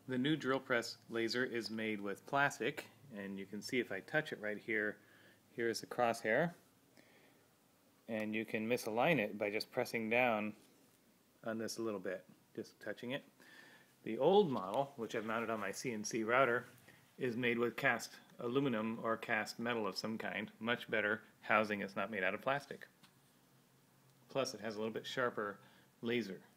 The new drill press laser is made with plastic, and you can see if I touch it right here, here's the crosshair, and you can misalign it by just pressing down on this a little bit, just touching it. The old model, which I've mounted on my CNC router, is made with cast aluminum or cast metal of some kind. Much better housing. It's not made out of plastic. Plus it has a little bit sharper laser.